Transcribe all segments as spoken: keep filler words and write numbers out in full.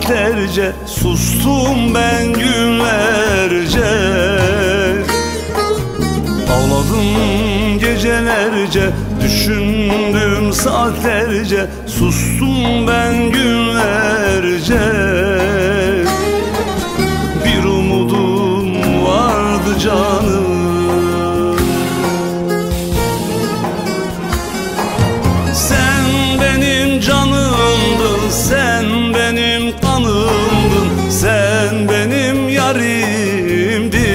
saatlerce, sustum ben günlerce. Ağladım gecelerce, düşündüm saatlerce, sustum ben günlerce. Bir umudum vardı canım, sen benim canımdın, sen benim kanımdın, sen benim yarimdin.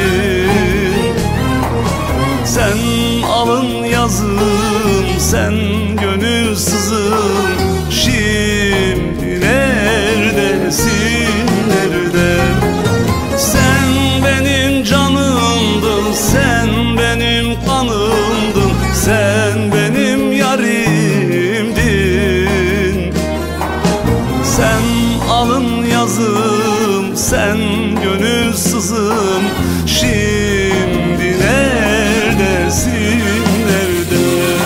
Sen alın yazım, sen gönül sızım, şimdi neredesin, nerede? Sen benim canımdın, sen benim kanımdın, sen benim yarimdin. Sen alın yazım, sen gönül sızım, şimdi neredesin, nerede?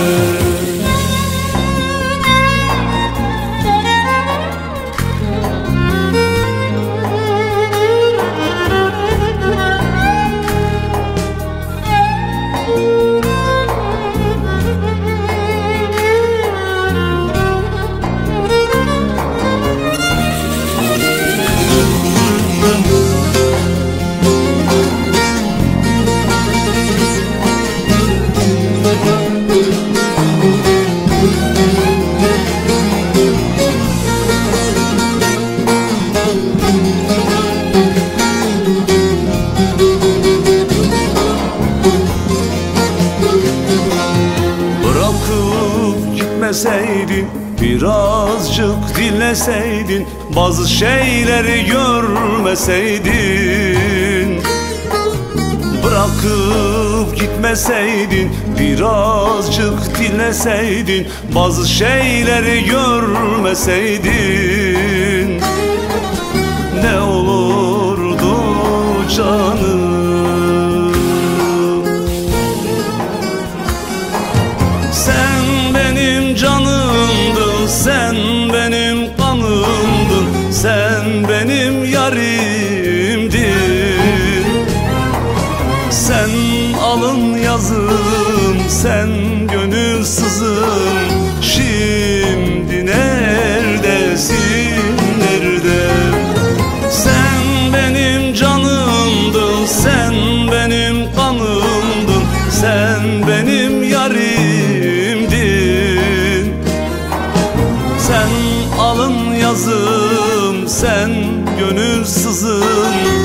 Bırakıp gitmeseydin, birazcık dinleseydin, bazı şeyleri görmeseydin. Bırakıp gitmeseydin, birazcık dinleseydin, bazı şeyleri görmeseydin, ne olurdu canım? Sen benim canımdın, sen benim kanımdın, sen benim yarimdin. Sen alın yazım, sen gönül sızım, şimdi neredesin, nerede? Sen benim canımdın, sen benim kanımdın, sen benim yarimdin. Sen alın yazım, sen gönül sızım,